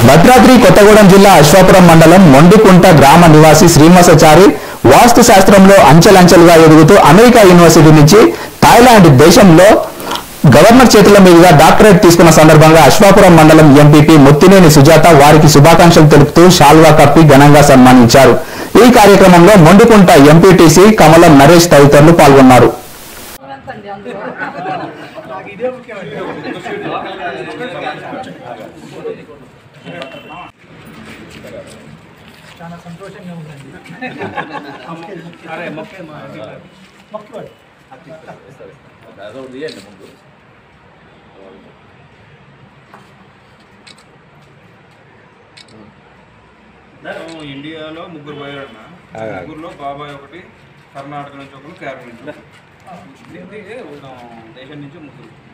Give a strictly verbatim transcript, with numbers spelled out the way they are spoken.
భద్రాద్రి కొత్తగూడెం జిల్లా అశ్వాపురం మండలం మొండికుంట గ్రామ నివాసి శ్రీనివాసాచారి వాస్తు శాస్త్రంలో అంచెలంచెలుగా ఎదుగుతూ అమెరికా యూనివర్సిటీ నుంచి థాయిలాండ్ దేశంలో గవర్నర్ చేతుల మీదుగా డాక్టరేట్ తీసుకున్న సందర్భంగా అశ్వాపురం మండలం ఎంపీపీ ముత్తినేని సుజాత వారికి శుభాకాంక్షలు తెలుపుతూ శాల్వా కప్పి ఘనంగా సన్మానించారు। ఈ కార్యక్రమంలో మొండికుంట ఎంపీటీసీ కమలం నరేష్ తదితరులు పాల్గొన్నారు। చాలా సంతోషంగా ఉందండి। అరే మొక్కే మా మొక్కుకోండి అదో దియండి ముందు ఇండియాలో ముగ్గురు పోయారన్న ముగ్గురులో బాబాయ్ ఒకటి కర్ణాటక నుంచి ఒకరు కేరళ నుంచి దేశం నుంచి ముగ్గురు